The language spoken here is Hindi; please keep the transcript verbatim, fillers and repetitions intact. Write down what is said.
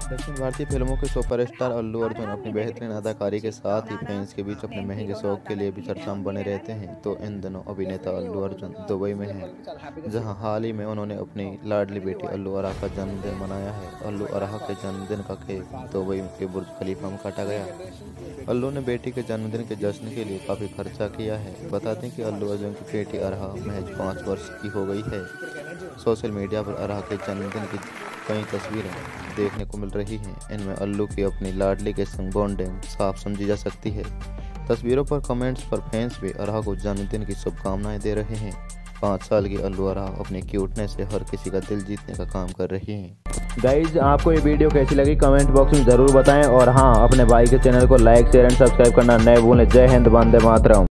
दक्षिण भारतीय फिल्मों के सुपरस्टार अल्लू अर्जुन अपनी बेहतरीन अदाकारी के साथ ही फैंस के बीच अपने महंगे शौक के लिए भी चर्चा में बने रहते हैं। तो इन दिनों अभिनेता अल्लू अर्जुन दुबई में हैं, जहां हाल ही में उन्होंने अपनी लाडली बेटी अल्लू अरहा का जन्मदिन मनाया है। अल्लू अरहा के जन्मदिन का केक दुबई के बुर्ज खलीफा में काटा गया। अल्लू ने बेटी के जन्मदिन के जश्न के लिए काफ़ी खर्चा किया है। बता दें कि अल्लू अर्जुन की बेटी अरहा महज पाँच वर्ष की हो गई है। सोशल मीडिया पर अरहा के जन्मदिन की कई तस्वीरें देखने को मिल रही हैं। इनमें अल्लू की अपनी लाडली के संग बॉन्डिंग साफ समझी जा सकती है। तस्वीरों पर कमेंट्स पर फैंस भी अरहा को जन्मदिन की शुभकामनाएं दे रहे हैं। पाँच साल की अल्लू अरहा अपने क्यूटनेस से हर किसी का दिल जीतने का काम कर रही हैं। गाइज, आपको ये वीडियो कैसी लगी कमेंट बॉक्स में ज़रूर बताएं और हाँ, अपने भाई के चैनल को लाइक शेयर एंड सब्सक्राइब करना न भूलें। जय हिंद, वंदे मातरम।